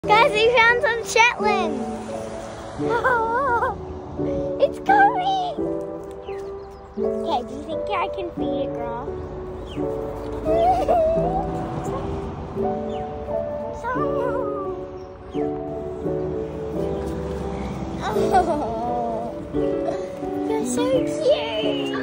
Guys, we found some Shetland. Oh, it's coming. Okay, do you think I can feed it, girl? Oh, you're so cute.